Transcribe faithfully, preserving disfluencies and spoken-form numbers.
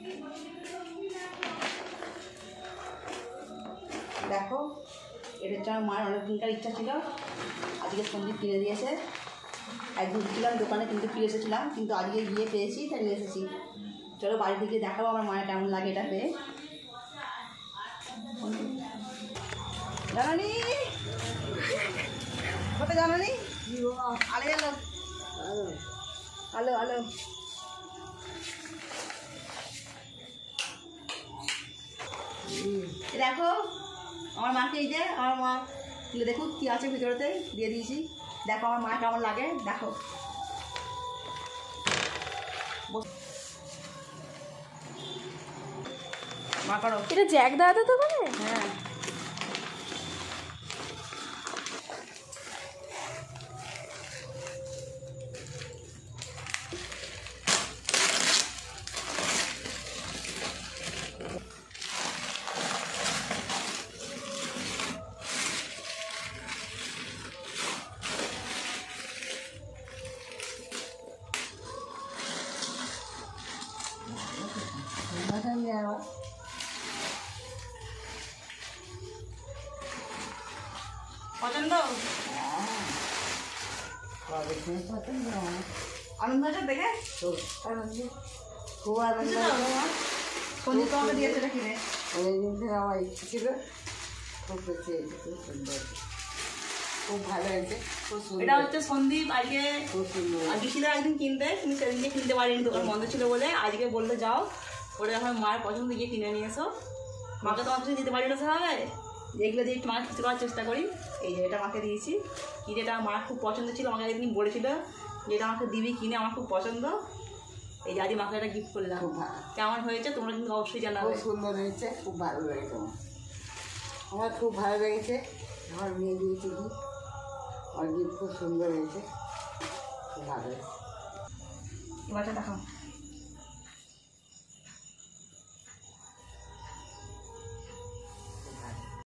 দেখো এটা হচ্ছে আমার মায়ের অনেক দিনকার ইচ্ছা ছিল, আজকে সন্দীপ কিনে দিয়েছে। একদিন ছিলাম দোকানে কিন্তু ফিরে এসেছিলাম, কিন্তু আজকে গিয়ে পেয়েছি তাই নিয়ে এসেছি। চলো বাড়ি থেকে দেখাবো আমার মায়ের কেমন লাগে এটা পেয়ে। জানানি কত জানানি আলো এলো আলো আলো দেখো আমার মাকে, এই যে আমার মা তুলে দেখুক কী আছে ভিতরেতে, দিয়ে দিয়েছি। দেখো আমার মা কেমন লাগে দেখো। মা করো এটা জ্যাক দাদা তো করে। হ্যাঁ পছন্দ আনন্দ হচ্ছে দেখে, খুব আনন্দ সন্দীপ তোমাকে দিয়েছে এটা কিনে। অনেকদিন ধরে আমার ইচ্ছে ছিল, খুব বেশি খুব সুন্দর, খুব ভালো হয়েছে, খুব সুন্দর। এটা হচ্ছে সন্দীপ আজকে খুব সুন্দর গেছিল একদিন কিনতে, তুমি সেদিনকে কিনতে পারিনি, দোকান বন্ধ ছিল বলে। আজকে বললো যাও ওটা এখন মায়ের পছন্দ গিয়ে কিনে নিয়ে এসো। মাকে তো অবশ্যই দিতে পারি না সেভাবে, এগুলো দিয়ে একটু মাকে কিছু করার চেষ্টা করি। এই যে এটা মাকে দিয়েছি, কি যেটা আমার খুব পছন্দ ছিল, আমাকে একদিন বলেছিল যেটা আমাকে দিবি কিনে, আমার খুব পছন্দ। এই যে আজ মাকে একটা গিফট করলাম। খুব ভালো, কেমন হয়েছে তোমরা কিন্তু অবশ্যই জানাবে। খুব সুন্দর হয়েছে, খুব ভালো লেগেছে আমার, আমার খুব ভালো লেগেছে। আমার মেয়ে দিয়েছে গিফট, আমার গিফট খুব সুন্দর হয়েছে, খুব ভালো হয়েছে। এবারটা দেখাও।